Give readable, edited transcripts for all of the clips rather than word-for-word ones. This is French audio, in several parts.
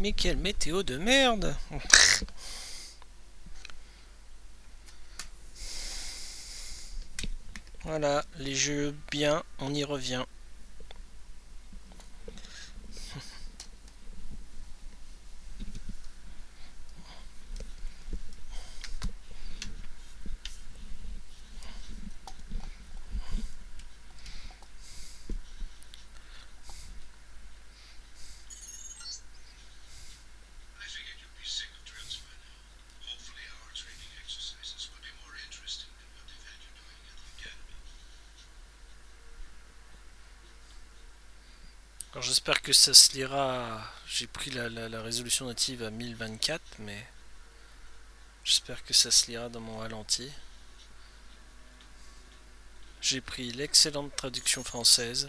Mais quelle météo de merde! Voilà, les jeux bien, on y revient. Alors j'espère que ça se lira. J'ai pris la résolution native à 1024, mais j'espère que ça se lira dans mon ralenti. J'ai pris l'excellente traduction française.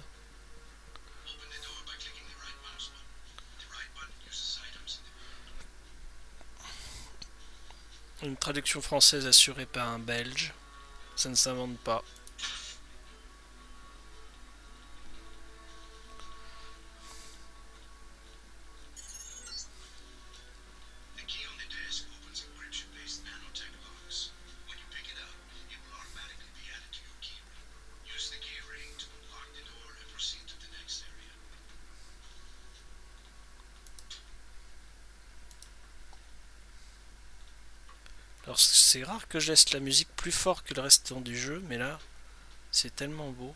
Une traduction française assurée par un Belge. Ça ne s'invente pas. Alors c'est rare que je laisse la musique plus fort que le restant du jeu, mais là, c'est tellement beau.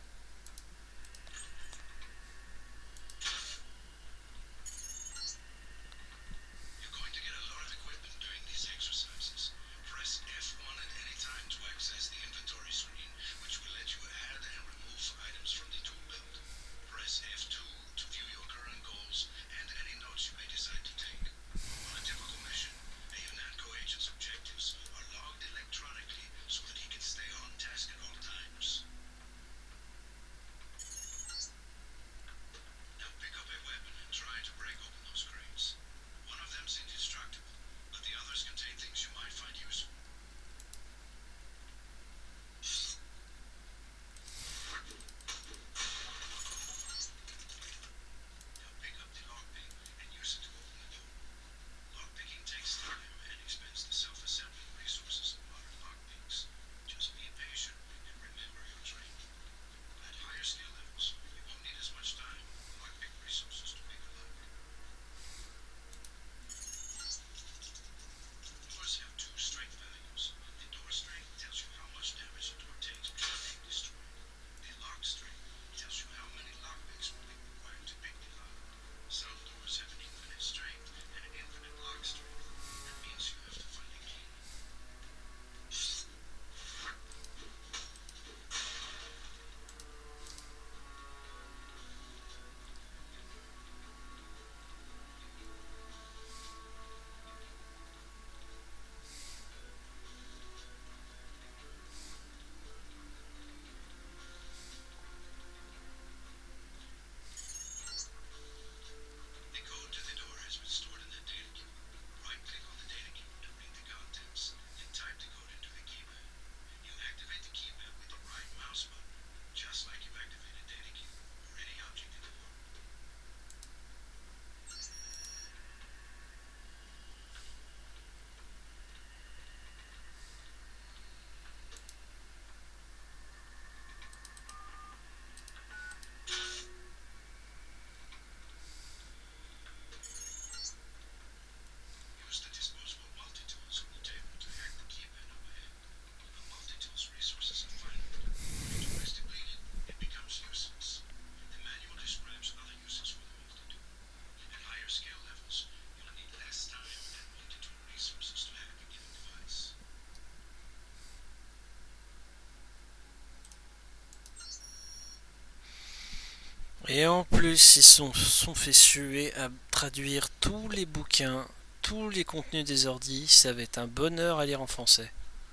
Et en plus, ils sont fait suer à traduire tous les bouquins, tous les contenus des ordis. Ça va être un bonheur à lire en français.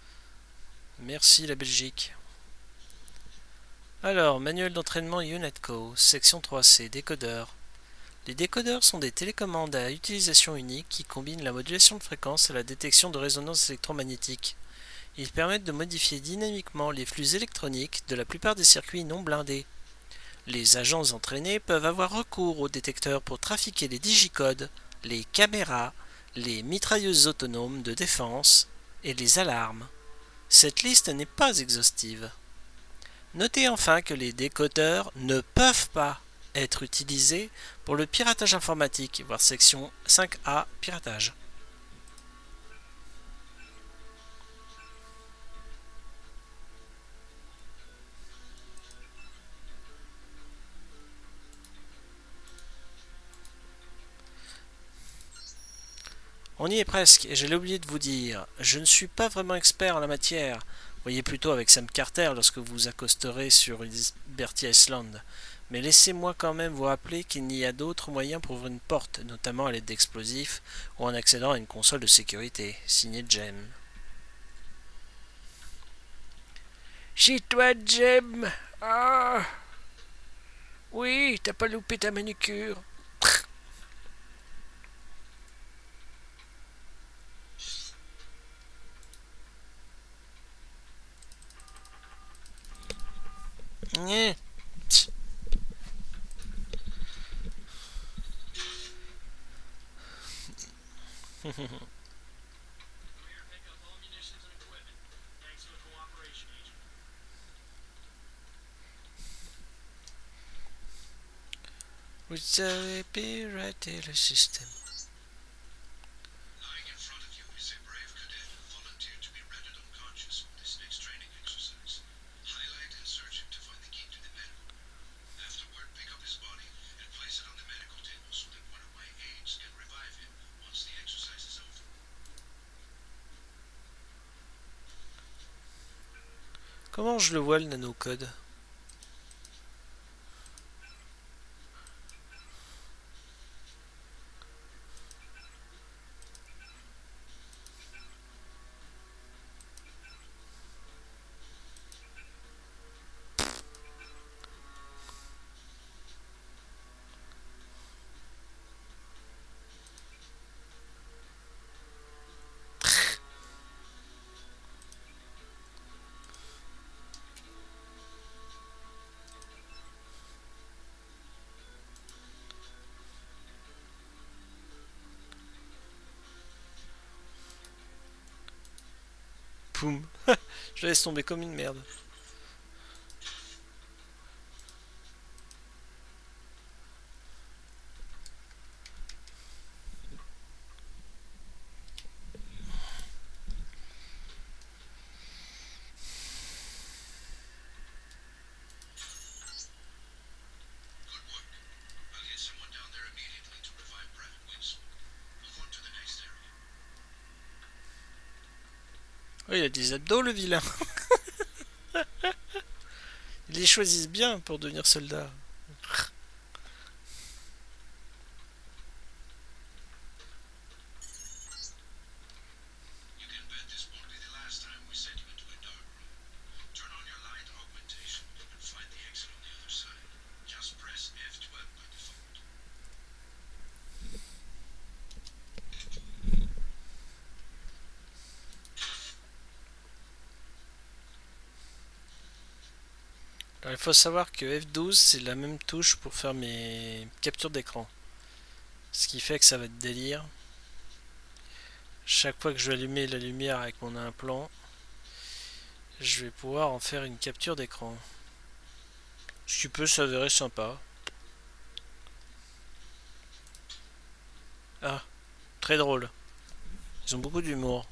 Merci la Belgique. Alors, manuel d'entraînement UNetCo, section 3C, décodeur. Les décodeurs sont des télécommandes à utilisation unique qui combinent la modulation de fréquence et la détection de résonance électromagnétique. Ils permettent de modifier dynamiquement les flux électroniques de la plupart des circuits non blindés. Les agents entraînés peuvent avoir recours aux détecteurs pour trafiquer les digicodes les caméras, les mitrailleuses autonomes de défense et les alarmes. Cette liste n'est pas exhaustive. Notez enfin que les décodeurs ne peuvent pas être utilisés pour le piratage informatique, voir section 5A piratage. On y est presque, et j'allais oublier de vous dire, je ne suis pas vraiment expert en la matière. Voyez plutôt avec Sam Carter lorsque vous accosterez sur Liberty Island. Mais laissez-moi quand même vous rappeler qu'il y a d'autres moyens pour ouvrir une porte, notamment à l'aide d'explosifs ou en accédant à une console de sécurité. Signé Jem. C'est toi, Jem. Ah. Oui, t'as pas loupé ta manucure. Vous avez piraté le système. Comment je le vois le nanocode? Poum. Je laisse tomber comme une merde. Oh, il a des abdos le vilain. Ils les choisissent bien pour devenir soldats. Alors, il faut savoir que F12 c'est la même touche pour faire mes captures d'écran. Ce qui fait que ça va être délire. Chaque fois que je vais allumer la lumière avec mon implant, je vais pouvoir en faire une capture d'écran. Ce qui peut s'avérer sympa. Ah, très drôle. Ils ont beaucoup d'humour.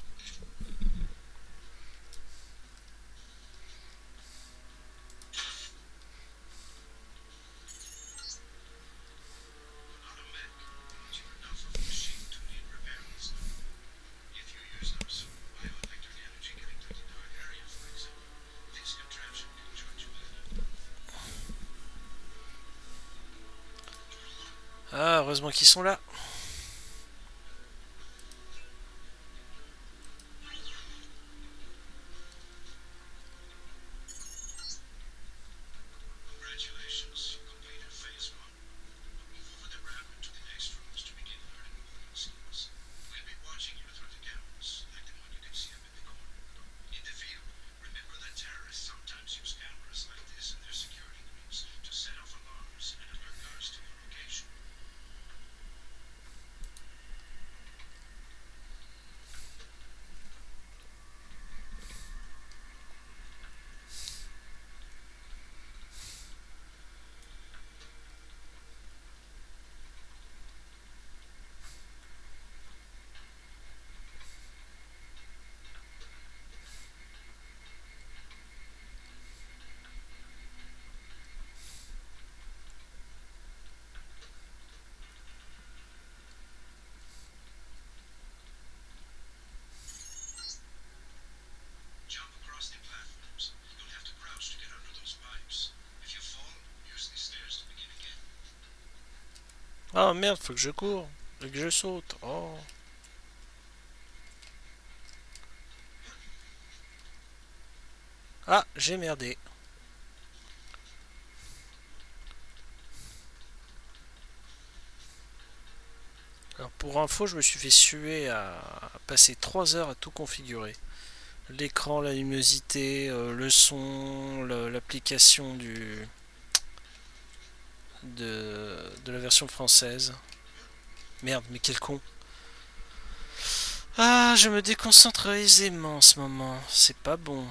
Ah, heureusement qu'ils sont là. Ah merde, faut que je cours. Et que je saute. Oh. Ah, j'ai merdé. Alors pour info, je me suis fait suer à passer 3 heures à tout configurer. L'écran, la luminosité, le son, l'application de la version française. Merde, mais quel con. Ah, je me déconcentre aisément en ce moment. C'est pas bon.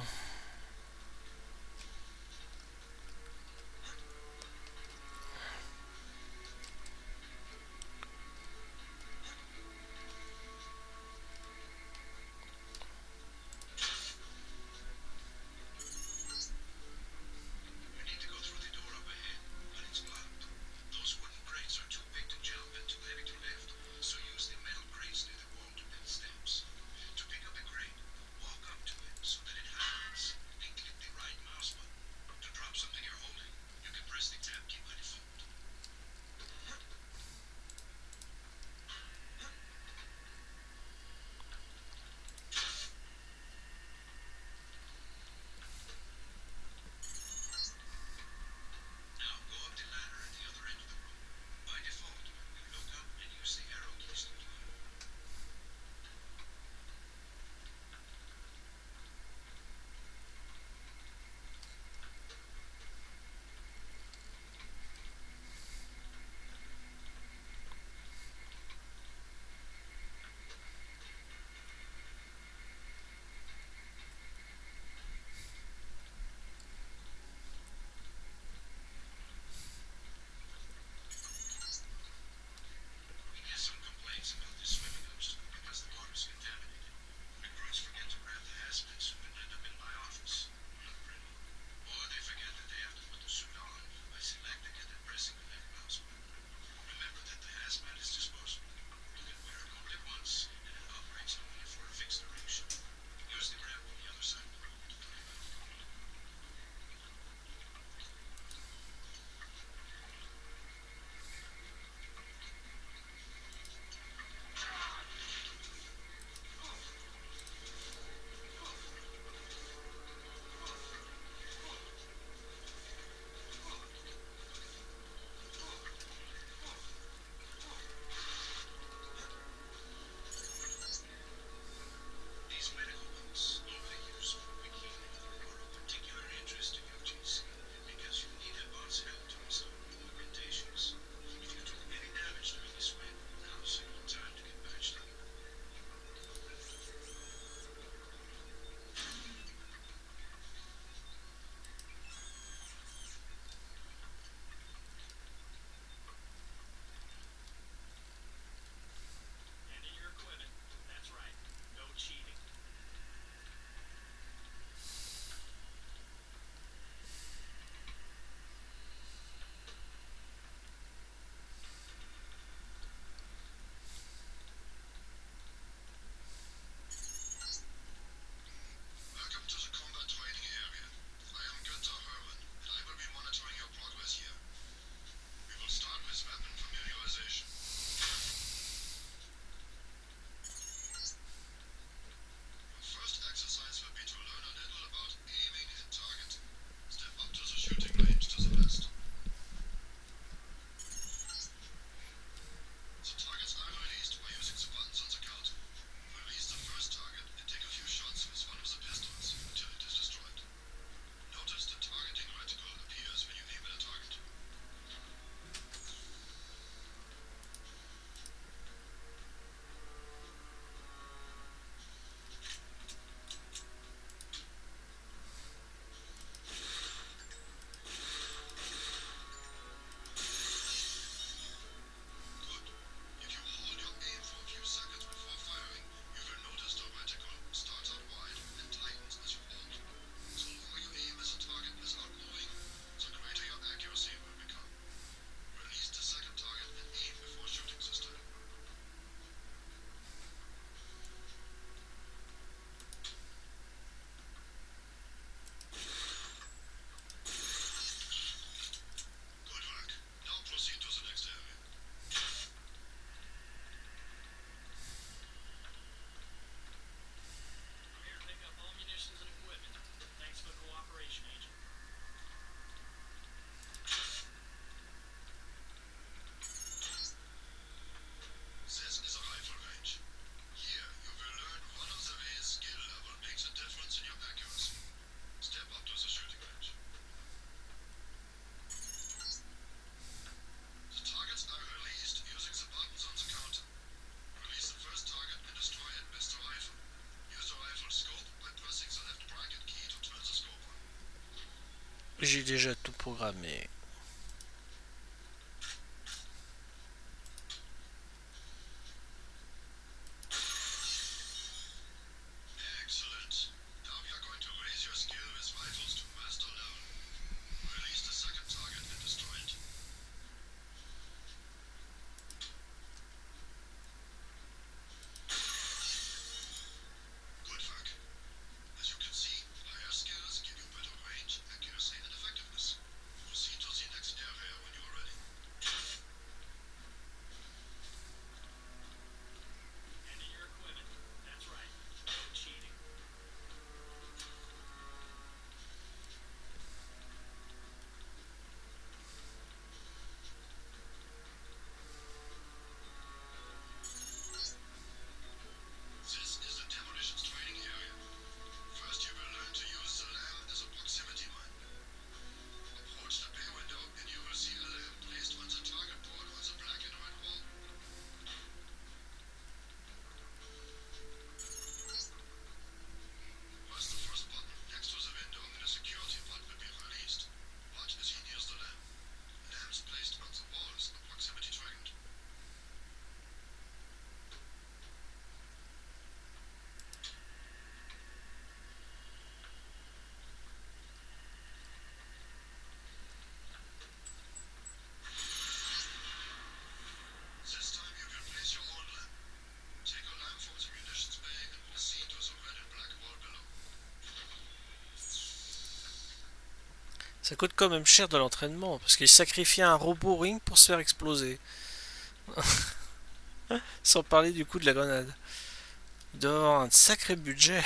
J'ai déjà tout programmé. Ça coûte quand même cher de l'entraînement, parce qu'il sacrifie un robot ring pour se faire exploser. Sans parler du coût de la grenade. Il doit avoir un sacré budget.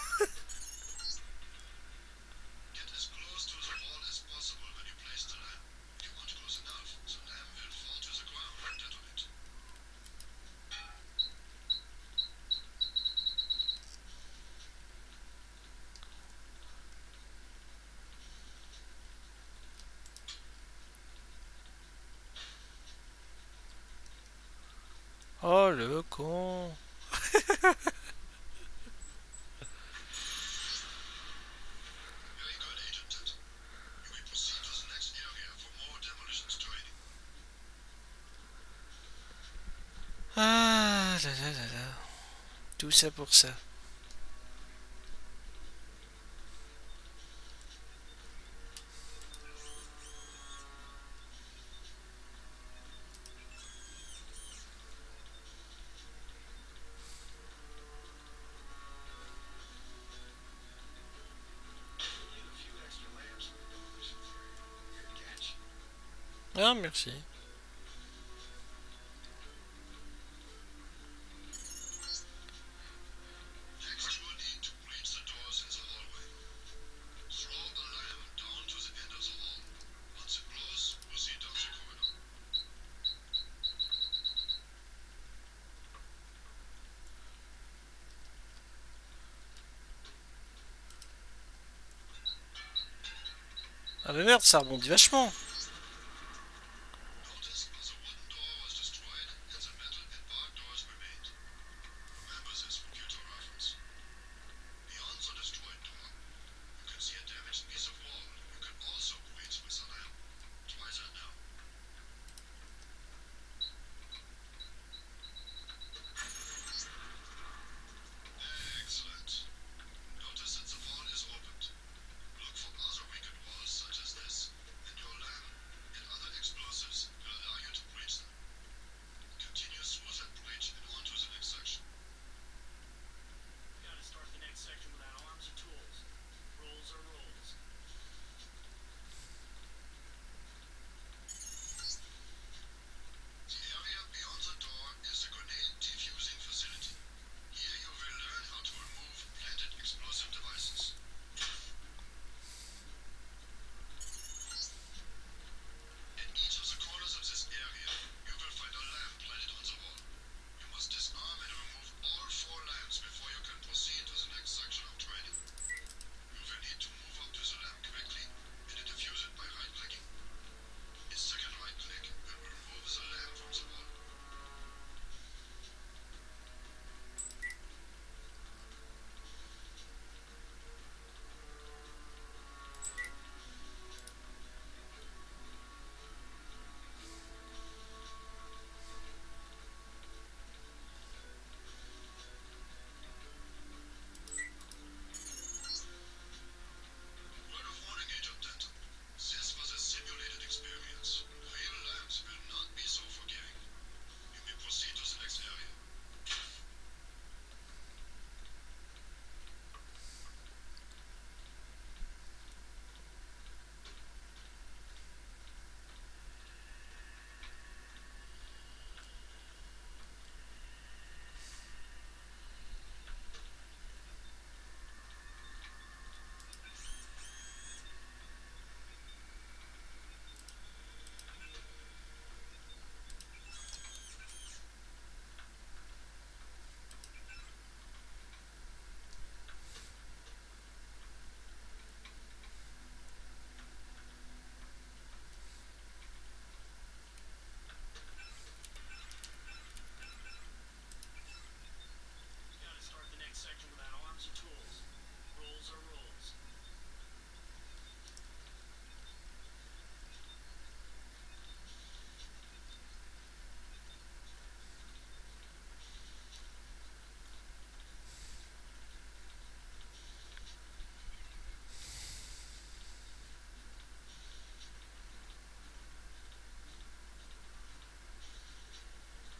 Oh le con. Ah là là là là. Tout ça pour ça. Ah merci. Ah mais merde, ça rebondit vachement.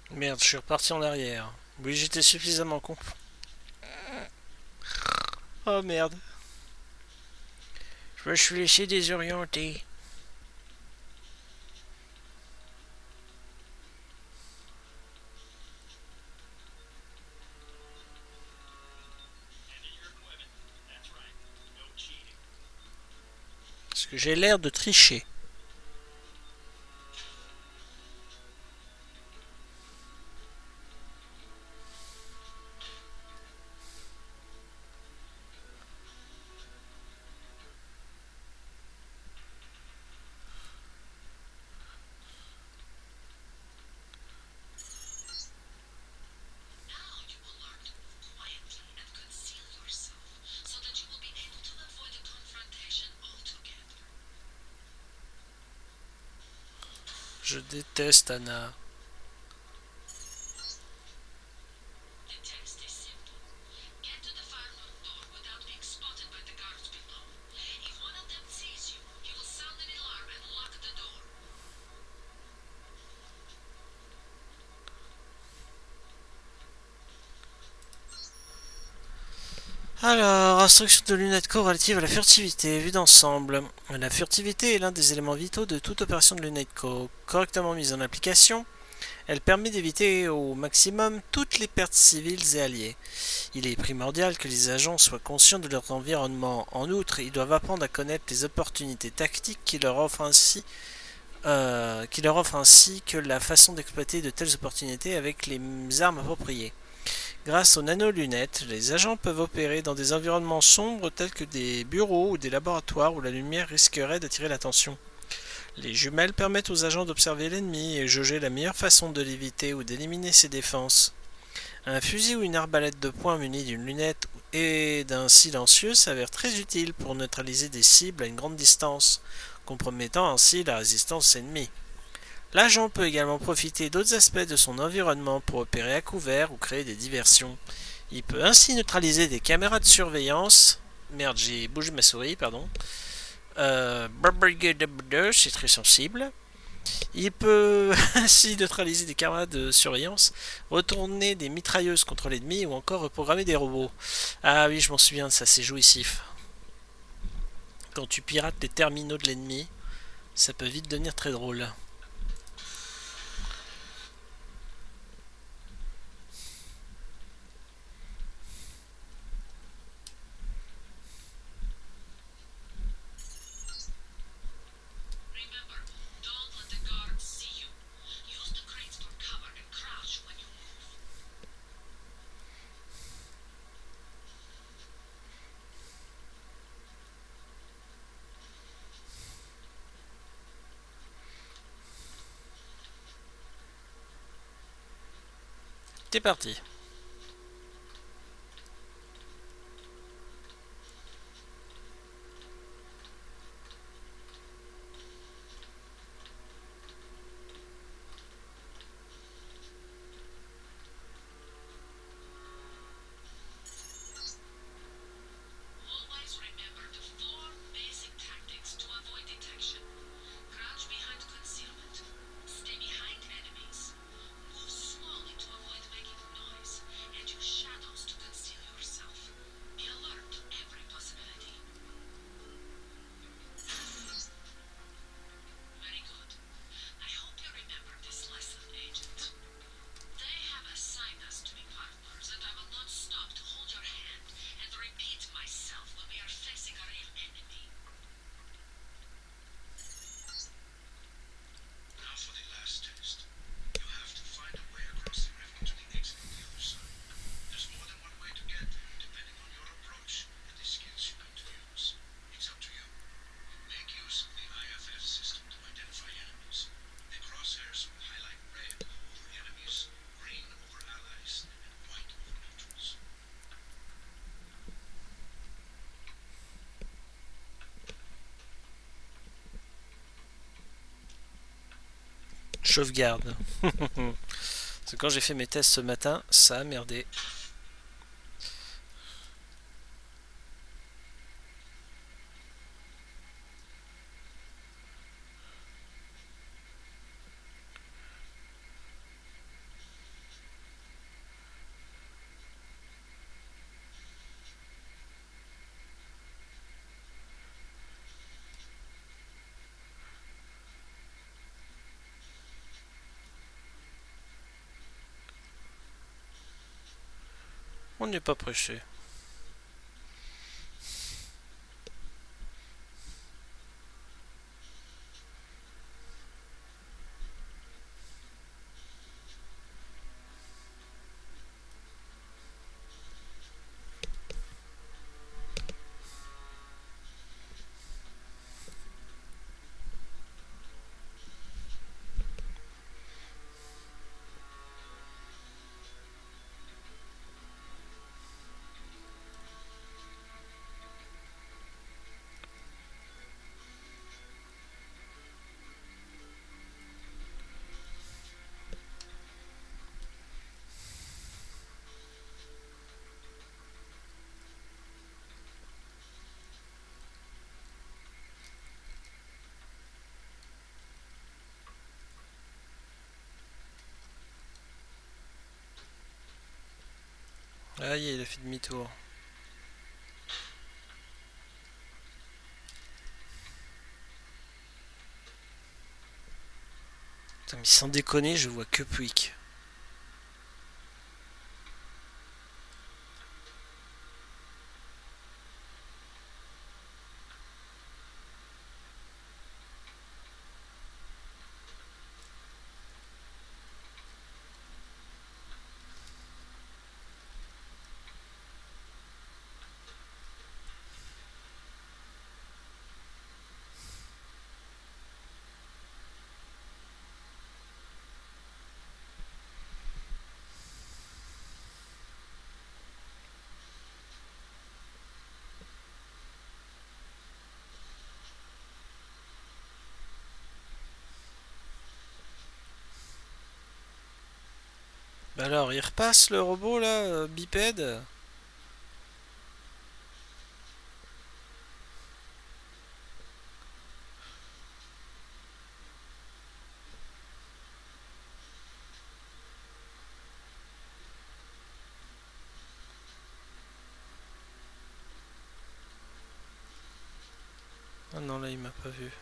Merde, je suis reparti en arrière. Oui, j'étais suffisamment con. Oh merde. Je me suis laissé désorienter. Parce que j'ai l'air de tricher. Je déteste Anna. Alors, instruction de Lunetco relative à la furtivité, vue d'ensemble. La furtivité est l'un des éléments vitaux de toute opération de Lunetco. Correctement mise en application, elle permet d'éviter au maximum toutes les pertes civiles et alliées. Il est primordial que les agents soient conscients de leur environnement. En outre, ils doivent apprendre à connaître les opportunités tactiques qui leur offrent ainsi que la façon d'exploiter de telles opportunités avec les armes appropriées. Grâce aux nanolunettes, les agents peuvent opérer dans des environnements sombres tels que des bureaux ou des laboratoires où la lumière risquerait d'attirer l'attention. Les jumelles permettent aux agents d'observer l'ennemi et jauger la meilleure façon de l'éviter ou d'éliminer ses défenses. Un fusil ou une arbalète de poing munie d'une lunette et d'un silencieux s'avère très utile pour neutraliser des cibles à une grande distance, compromettant ainsi la résistance ennemie. L'agent peut également profiter d'autres aspects de son environnement pour opérer à couvert ou créer des diversions. Il peut ainsi neutraliser des caméras de surveillance. Merde, j'ai bougé ma souris, pardon. C'est très sensible. Il peut ainsi neutraliser des caméras de surveillance, retourner des mitrailleuses contre l'ennemi ou encore reprogrammer des robots. Ah oui, je m'en souviens de ça, c'est jouissif. Quand tu pirates les terminaux de l'ennemi, ça peut vite devenir très drôle. C'est parti. Sauvegarde. Parce que quand j'ai fait mes tests ce matin, ça a merdé. On n'est pas pressé. Aïe, il a fait demi-tour. Putain, mais sans déconner, je vois que Puig. Bah alors, il repasse le robot là, bipède. Ah non, là il m'a pas vu.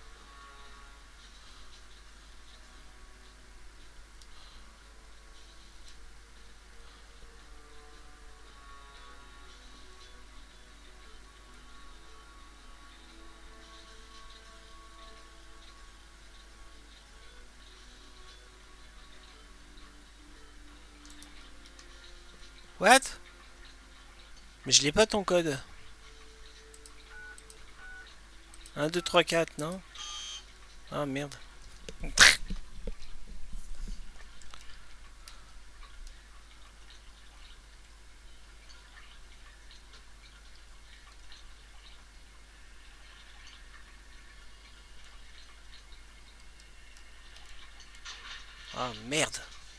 What? Mais je l'ai pas ton code. 1, 2, 3, 4, non? Ah merde. Ah merde.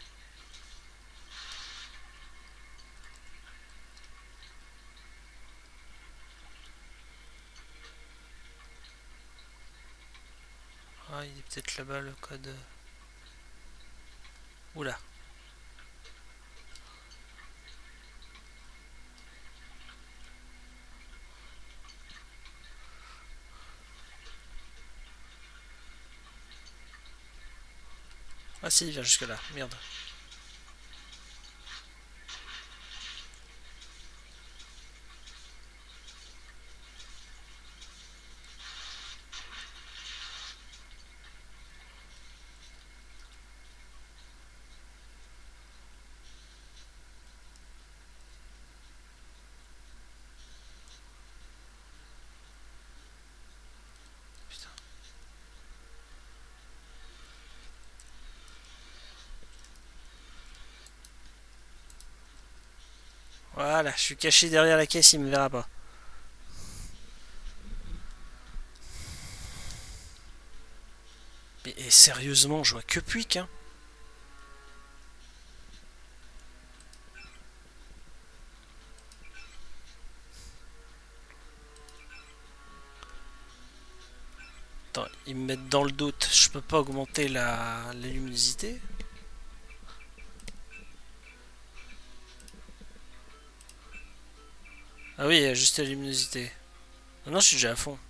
Ah, il est peut-être là-bas le code. Oula. Ah si, il vient jusque là. Merde. Putain. Voilà, je suis caché derrière la caisse, il me verra pas. Mais sérieusement, je vois que Puig, hein. Attends, ils me mettent dans le doute. Je peux pas augmenter la luminosité. Ah oui, juste la luminosité. Ah non, je suis déjà à fond.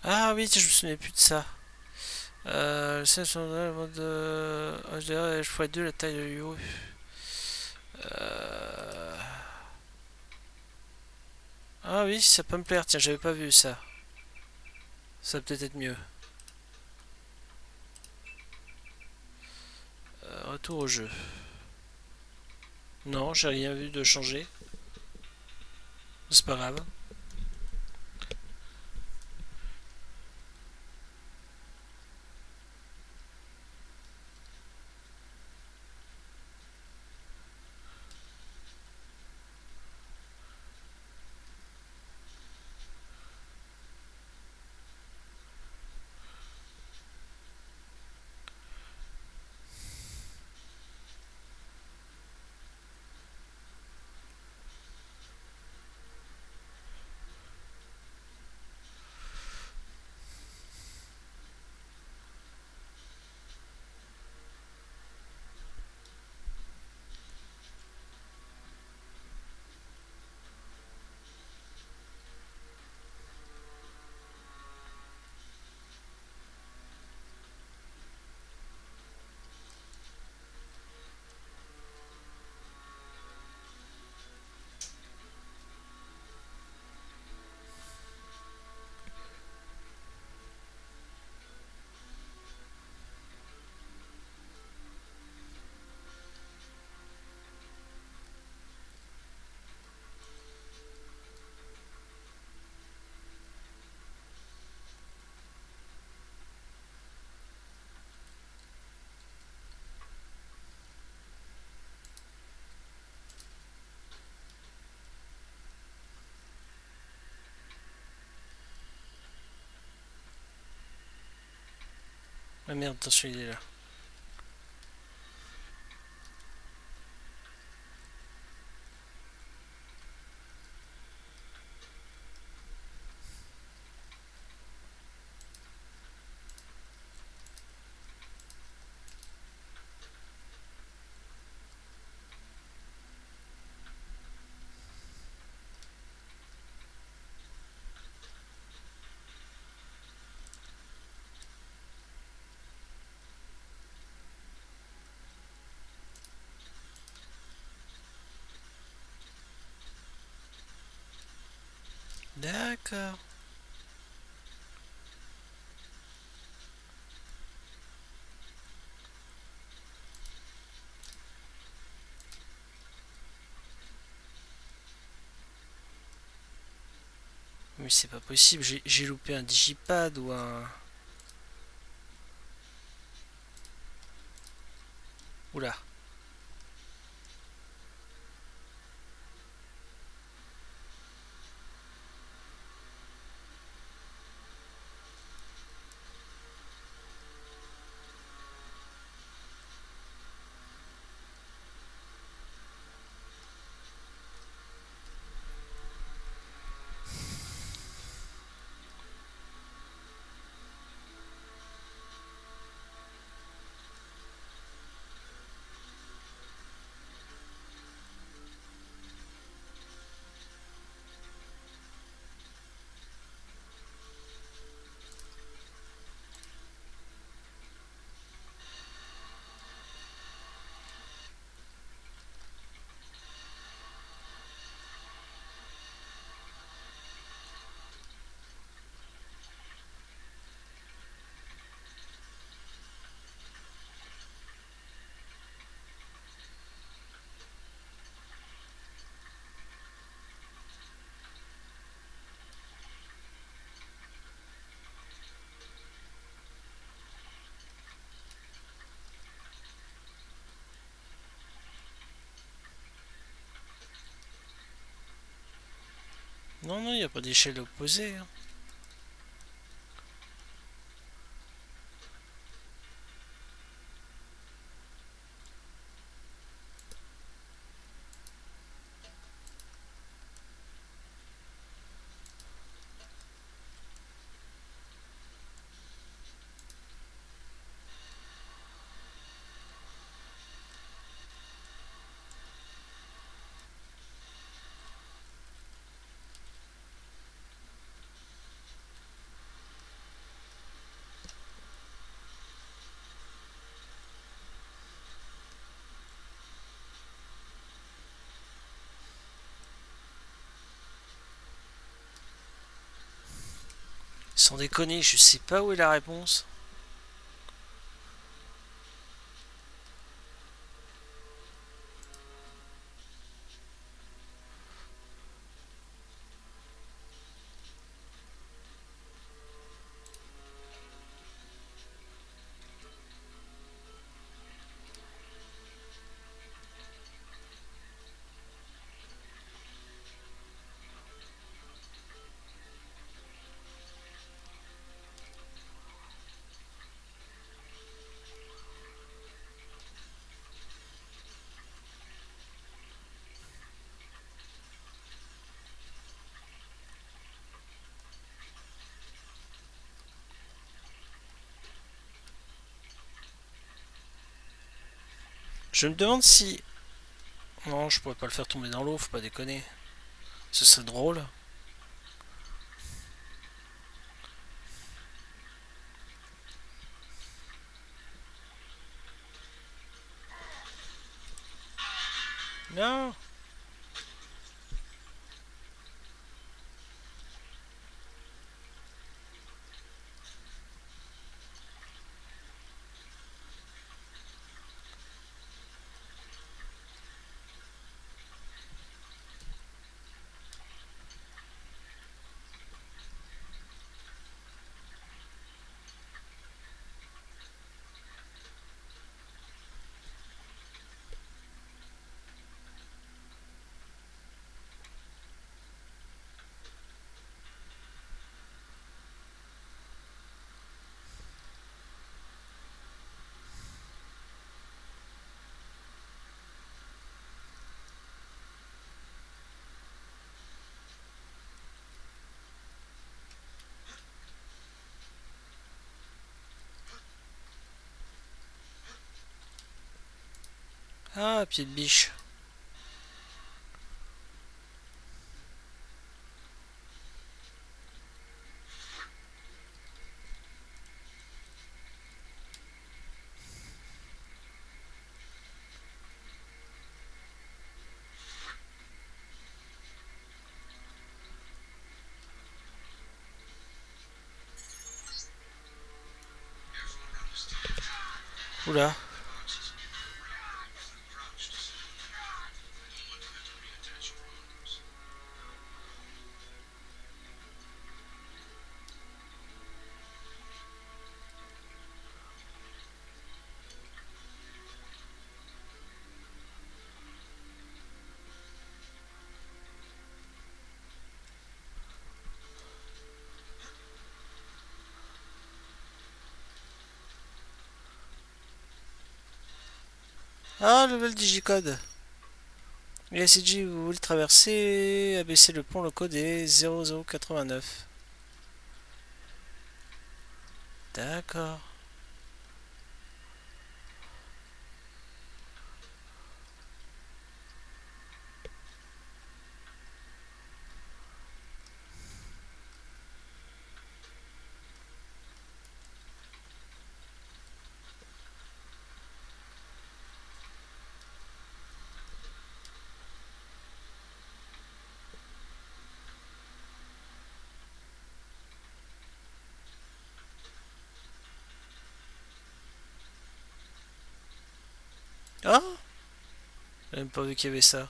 Ah oui, je me souvenais plus de ça. Le mode HDR et x2 la taille de l'UO. Euh... Ah oui, ça peut me plaire, tiens, j'avais pas vu ça. Ça va peut-être être mieux. Retour au jeu. Non, j'ai rien vu de changer. C'est pas grave. Ah merde, attention, il est là. D'accord. Mais c'est pas possible, j'ai loupé un digipad ou un... Oula. Non, non, il n'y a pas d'échelle opposée, hein. Sans déconner, je sais pas où est la réponse. Je me demande si... Non, je pourrais pas le faire tomber dans l'eau, faut pas déconner. Ce serait drôle. Non. Ah, pied de biche. Oula. Ah, level digicode. Et SCJ, vous voulez traverser, abaisser le pont, le code est 0089. D'accord. Ah, j'ai même pas vu qu'il y avait ça.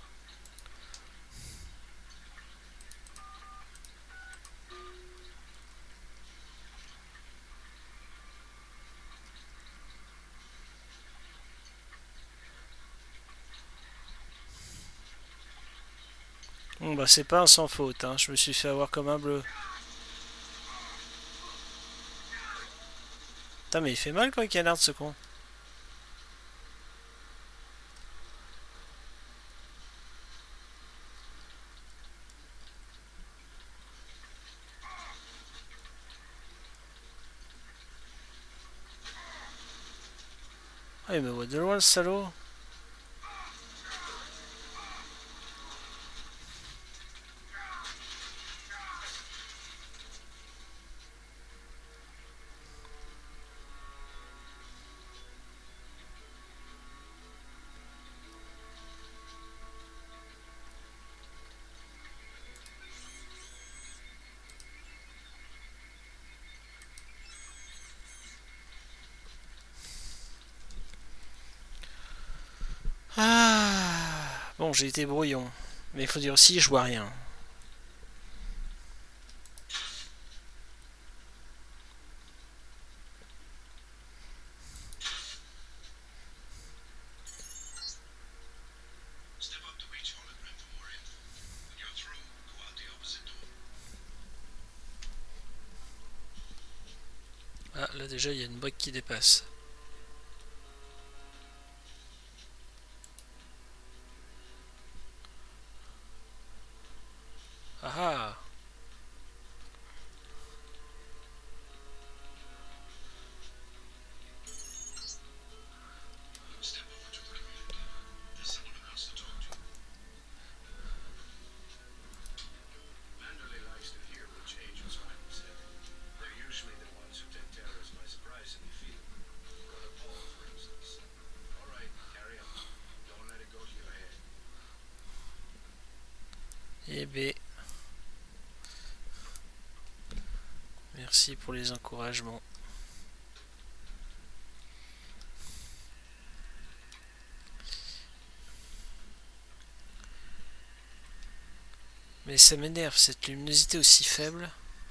Bon bah c'est pas un sans faute, hein. Je me suis fait avoir comme un bleu. Putain mais il fait mal quoi, canard ce con. Ah il me voit de loin le salaud. bon, j'ai été brouillon. Mais il faut dire aussi, je vois rien. Ah, là déjà, il y a une brique qui dépasse. Ah ah! Eh ben, merci pour les encouragements. Mais ça m'énerve, cette luminosité aussi faible.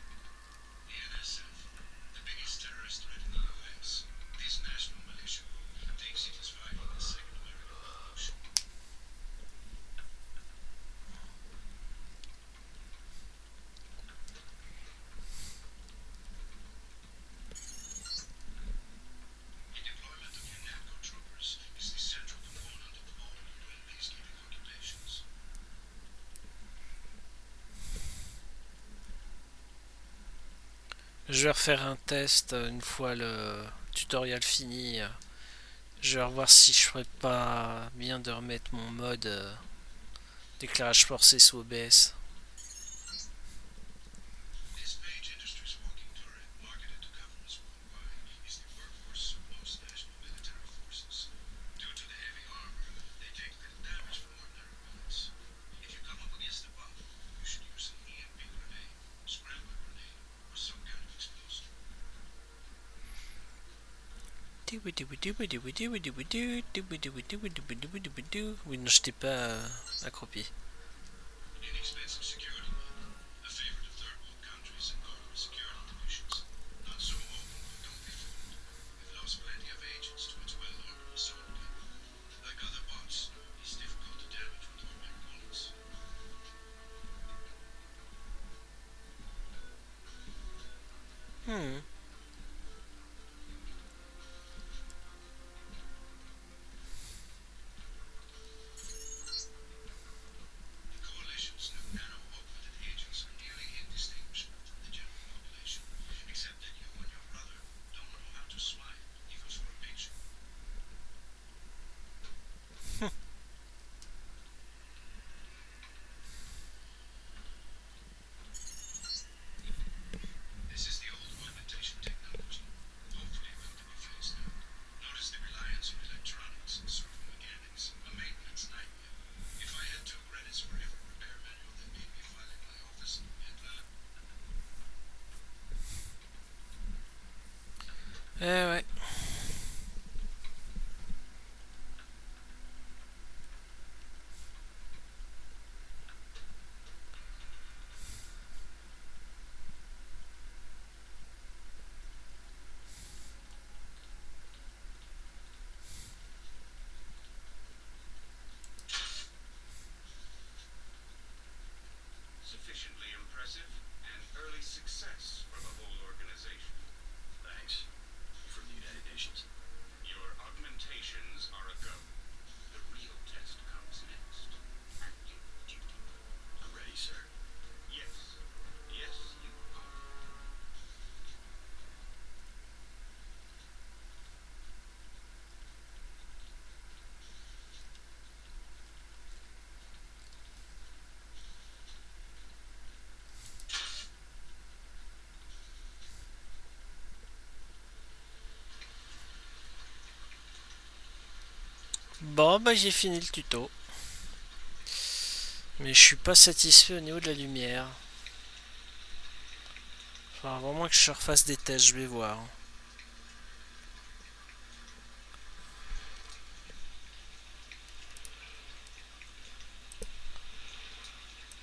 Je vais refaire un test une fois le tutoriel fini. Je vais revoir si je ferais pas bien de remettre mon mode d'éclairage forcé sous OBS. Oui, non, j'étais pas accroupi. Hmm. Eh ouais. Bon, bah j'ai fini le tuto. Mais je suis pas satisfait au niveau de la lumière. Faudra vraiment que je refasse des tests, je vais voir.